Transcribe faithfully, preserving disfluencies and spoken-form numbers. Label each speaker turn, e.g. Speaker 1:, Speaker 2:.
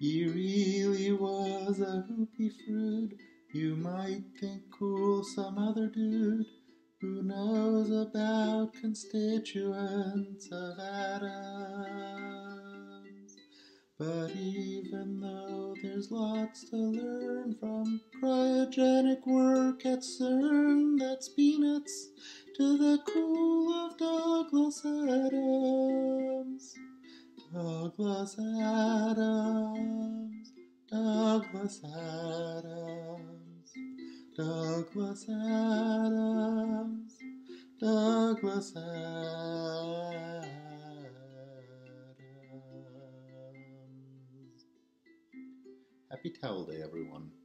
Speaker 1: He really was a hoopy frood. You might think cool some other dude who knows about constituents of atoms. But even though there's lots to learn from cryogenic work at CERN, that's peanuts to the cool of Douglas Adams. Douglas Adams, Douglas Adams, Douglas Adams, Douglas Adams. Happy Towel Day, everyone.